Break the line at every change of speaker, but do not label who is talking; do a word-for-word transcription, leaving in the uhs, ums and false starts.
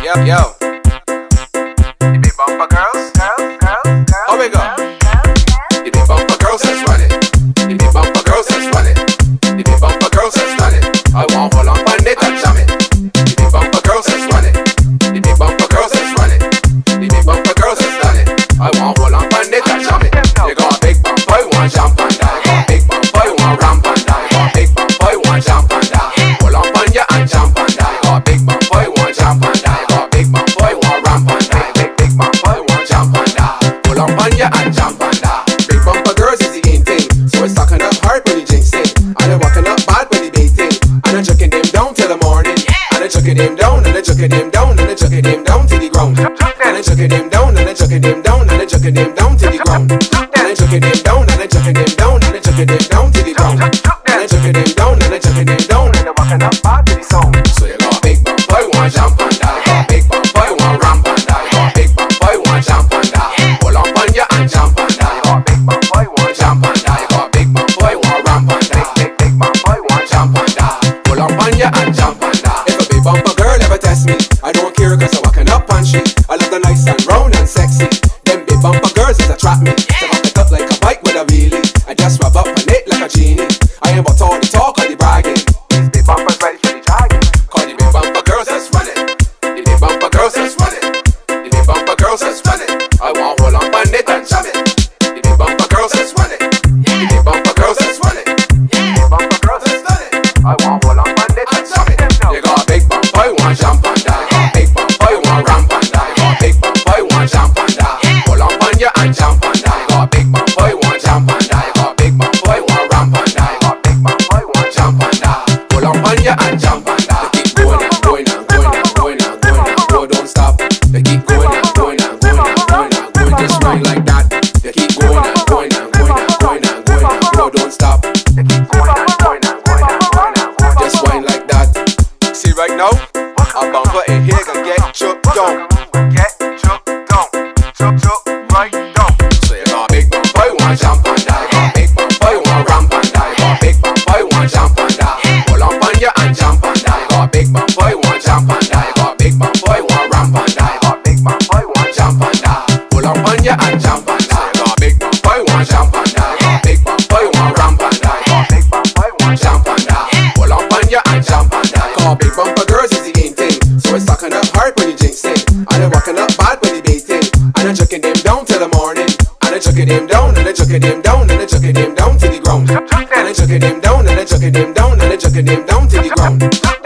yo, yo. The big bumper girls, girls, girls, girls. How we go? The big bumper girls, let's run it. The big bumper girls, let's run it. The big bumper girls, let's run it. I want hold on on it and jam it. The big bumper girls, let's run it. The big bumper girls, let's run it. The big bumper girls, let's run it. I want hold on on it and jam it. You got a big bumper, you want jump and die. You got a big bumper, you want ramp and die. You got a big bumper, you want jump and die. Hold on on you and jump and die. You got a big bumper, you want jump and die. You got a big bumper, you want ramp and die. Big big bumper, you want jump and die. Hold on on you and jump and die. Big bumper girls is the in thing, so it's sucking up hard when you jinxing. And they're walking up bad when they baiting. And they're chucking them down till the morning. And they're chucking them down, and they're chucking them down, and they're chucking them down to the ground. And they're chucking them down, and they're chucking them down, and they're chucking them down to the ground. And they're chucking them down, and they're chucking them down, and they're chucking them down to the ground. And they're chucking them down, and they're chucking them down, and they're walking up bad to the sound. So you got a big bumper, you want jump and die. You got a big bumper, you want ramp and die. You got a big bumper, you want jump and die. Pull up on you and jump and die. You got a big bumper, you want jump and die. You got a big bumper, you want ramp and die. Big big bumper, you want jump and die. Pull up on you and jump and die. If a big bumper girl ever test me, I don't care 'cause I'm walking up on shit. I love the nice and round and sexy. Them big bumper girls that attract me. They rock it up like a bike with a wheelie. I just rub up on it like a genie. I ain't about all the talk or the bragging. These big bumpers ready for the dragging. 'Cause the big bumper girls that's running. The big bumper girls that's running. The big bumper girls that's running. I want hold on on it and jam it. The big bumper girls that's running. The big bumper girls that's running. The big bumper girls that's running. I want hold on on it and jam it. You got a big bumper, you want jump and die. You got a big bumper, you want ramp and die. You got a big bumper, you want jump and die. Hold on on you and jump and die. You got a big bumper, you want jump and die. You got a big bumper, you want ramp and die. You got a big bumper, you want jump and die. Hold on on you and jump and die. They keep going and going and going and going and going and go, don't stop. They keep going and going and going and going and going, just right like that. They keep going and going and going and going and going and go, don't stop. They keep going and going and going and going and going, just whine like that. See right now, a bumper in here gonna get chopped down. Get chopped down, chop chop right down. So you got a big bumper, you want jump and die. You got a big bumper, you want ramp and die. You got a big bumper, you want jump and die. Pull up on you and jump and die. You got a big bumper, you want jump and die. You got a big bumper, you want ramp and die. You got a big bumper, you want jump and die. Pull up on you and jump and die. You got a big bumper, you want jump and die. You got a big bumper, you want ramp and die. You got a big bumper, you want jump and die. Pull up on you and jump and die. 'Cause big bumper girls is the in thing, so it's sucking up hard when you jinxing. And they're walking up bad when they baiting. And they're chucking them down till the morning. And they're chucking them down, and they're chucking them down, and they're chucking them down to the ground. And they're chucking them down, and they're chucking them down, and they're chucking them down to the ground.